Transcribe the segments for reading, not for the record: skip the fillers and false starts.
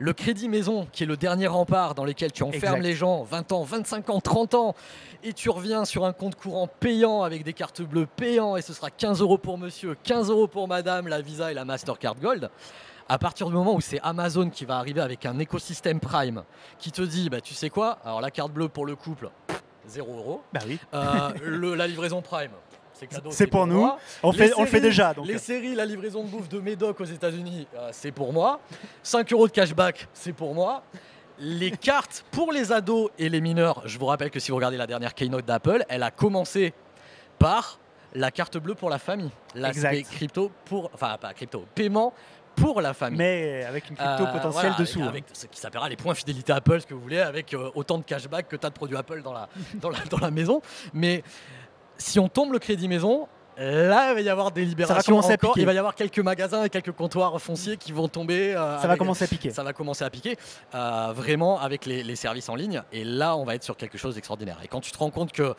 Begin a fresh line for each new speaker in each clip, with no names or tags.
Le crédit maison, qui est le dernier rempart dans lequel tu enfermes
Exact.
les gens 20 ans, 25 ans, 30 ans, et tu reviens sur un compte courant payant avec des cartes bleues payant, et ce sera 15 € pour monsieur, 15 € pour madame, la Visa et la Mastercard Gold. À partir du moment où c'est Amazon qui va arriver avec un écosystème Prime qui te dit, bah, tu sais quoi, alors la carte bleue pour le couple, 0 €.
Bah oui.
La livraison Prime, c'est cadeau.
C'est pour nous.
moi.
On le fait
séries,
déjà. Donc.
Les séries, la livraison de bouffe de Médoc aux États-Unis, c'est pour moi. 5 € de cashback, c'est pour moi. Les cartes pour les ados et les mineurs, je vous rappelle que si vous regardez la dernière keynote d'Apple, elle a commencé par la carte bleue pour la famille. L'aspect crypto pour. Enfin, pas crypto, paiement pour la famille.
Mais avec une crypto potentielle
voilà,
dessous.
Avec ce qui s'appellera les points fidélité Apple, ce que vous voulez, avec autant de cashback que tu as de produits Apple dans la maison. Mais si on tombe le crédit maison, là, il va y avoir des libérations.
Ça va commencer à piquer.
Il va y avoir quelques magasins et quelques comptoirs fonciers qui vont tomber.
Ça va commencer à piquer.
Ça va commencer à piquer, vraiment avec les services en ligne. Et là, on va être sur quelque chose d'extraordinaire. Et quand tu te rends compte que...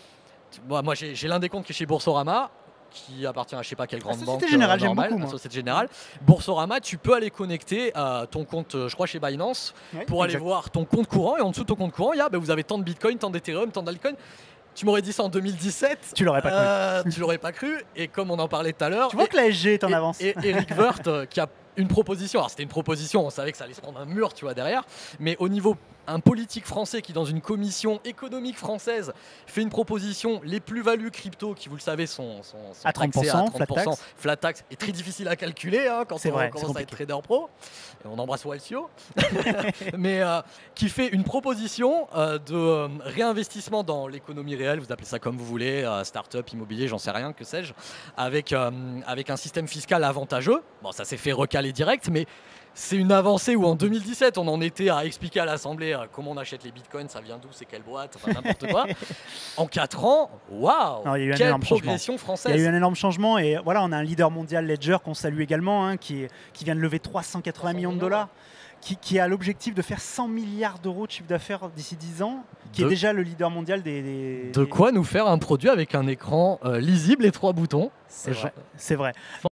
Moi, j'ai l'un des comptes qui est chez Boursorama, qui appartient à je sais pas quelle grande banque.
Société Générale, j'aime
normale,
beaucoup, moi.
Société Générale. Boursorama, tu peux aller connecter ton compte, je crois chez Binance, pour aller voir ton compte courant. Et en dessous de ton compte courant, il y a, vous avez tant de Bitcoin, tant d'Ethereum, tant d'Altcoin. Tu m'aurais dit ça en 2017.
Tu l'aurais pas cru.
Tu l'aurais pas cru. Et comme on en parlait tout à l'heure.
Tu vois que la SG est en avance.
Et Eric Wirth, qui a une proposition. Alors c'était une proposition, on savait que ça allait se prendre un mur, tu vois, derrière. Mais au niveau un politique français qui, dans une commission économique française, fait une proposition, les plus-values crypto, qui vous le savez, sont
à 30%,
flat tax, est très difficile à calculer quand on commence à être trader pro. Et on embrasse Walsio. Mais qui fait une proposition de réinvestissement dans l'économie réelle, vous appelez ça comme vous voulez, start-up, immobilier, j'en sais rien, que sais-je, avec un système fiscal avantageux. Bon, ça s'est fait recaler direct, mais c'est une avancée où en 2017, on en était à expliquer à l'Assemblée comment on achète les bitcoins, ça vient d'où, c'est quelle boîte, enfin n'importe quoi. En 4 ans, waouh, quelle progression française.
Il y a eu un énorme changement et voilà, on a un leader mondial, Ledger, qu'on salue également, qui vient de lever 380 millions de dollars. Qui a l'objectif de faire 100 milliards d'euros de chiffre d'affaires d'ici 10 ans, qui est déjà le leader mondial des...
De quoi nous faire un produit avec un écran lisible et 3 boutons.
C'est vrai.